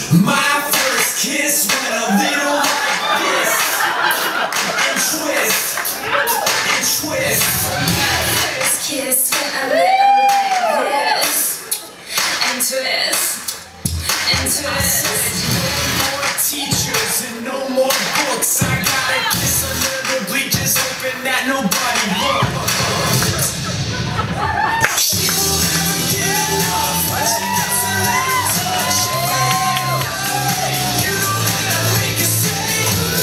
My first kiss went a little like this, and twist, and twist. My first kiss went a little like this, and twist, and twist. No more teachers and no more books. I gotta kiss a little bleak, just hoping that nobody looks. She will never get enough when she gets a little touch. You know that I make her say,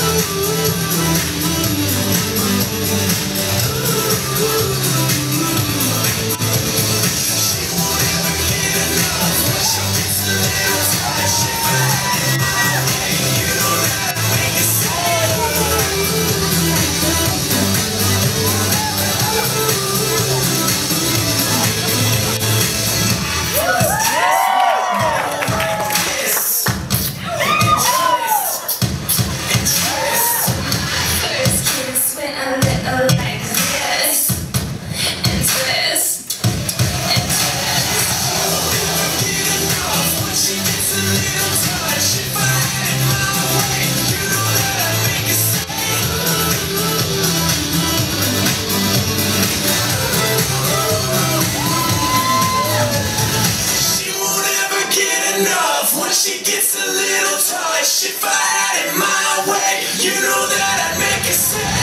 she won't ever get enough when she gets a little touch. If I had it my way, you know that I make her say. First kiss went a little like this, and twist, and twist. When she gets a little touch, if I had it my way, you know that I make her say. She won't ever get enough when she gets a little touch. If I had it my way, you know that I'd make her say.